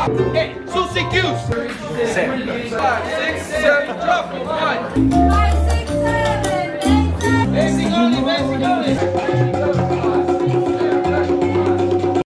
Hey, Susie Goose. 7. 5, 6, 7, drop 1. 5, 6, 7, Basic only, basic only.